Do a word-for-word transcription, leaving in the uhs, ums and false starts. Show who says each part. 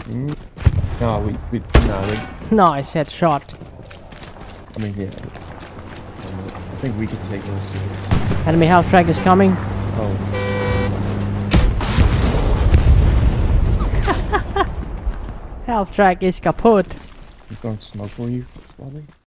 Speaker 1: Mm. No, we, we, no, we,
Speaker 2: Nice headshot.
Speaker 1: I mean, yeah. I think we can take those seriously.
Speaker 2: Enemy half-track is coming.
Speaker 1: Oh.
Speaker 2: Halftrack is kaput.
Speaker 1: I'm going to smoke for you, Swally.